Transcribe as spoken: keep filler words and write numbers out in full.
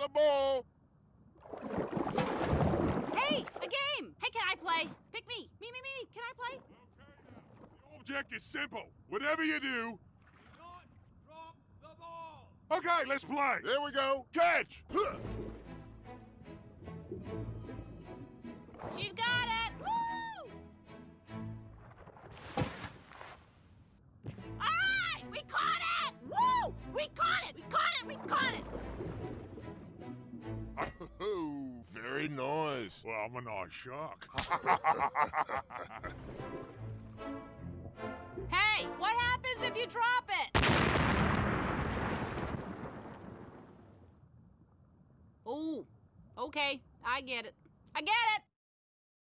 the ball. Hey, a game! Hey, can I play? Pick me. Me, me, me. Can I play? The object is simple. Whatever you do... Do not drop the ball! Okay, let's play. There we go. Catch! Huh. She's got it! Woo! All right! We caught it! Woo! We caught it! We caught it! We caught it! Oh, very nice. Well, I'm a nice shark. Hey, what happens if you drop it? Ooh, okay, I get it. I get it!